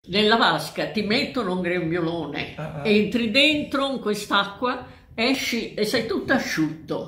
Nella vasca ti mettono un grembiulone, entri dentro in quest'acqua, esci e sei tutto asciutto.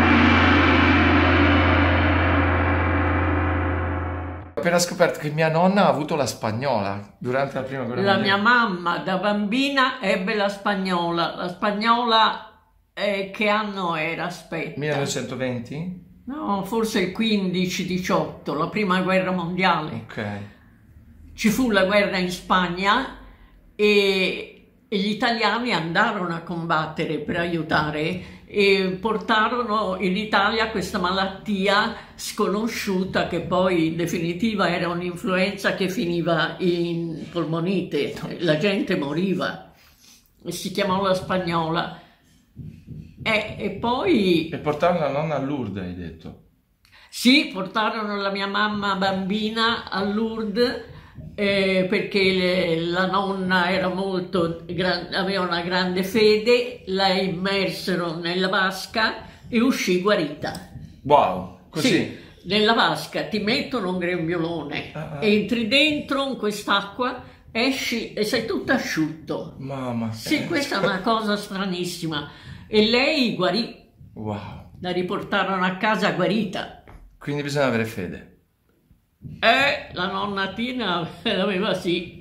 Ho appena scoperto che mia nonna ha avuto la spagnola durante la prima guerra La mondiale. mia mamma da bambina ebbe la spagnola. La spagnola che anno era? Aspetta. 1920? No, forse il 15-18, la prima guerra mondiale. Ok. Ci fu la guerra in Spagna e gli italiani andarono a combattere per aiutare e portarono in Italia questa malattia sconosciuta che poi in definitiva era un'influenza che finiva in polmonite, la gente moriva, si chiamò la spagnola. E poi... E portare la nonna a Lourdes, hai detto? Sì, portarono la mia mamma bambina a Lourdes perché la nonna era aveva una grande fede, la immersero nella vasca e uscì guarita. Wow, così? Sì, nella vasca ti mettono un grembiulone, entri dentro in quest'acqua, esci e sei tutto asciutto. Mamma. Sì, questa è una cosa stranissima. E lei guarì. Wow. La riportarono a casa guarita. Quindi bisogna avere fede. La nonna Tina aveva sì.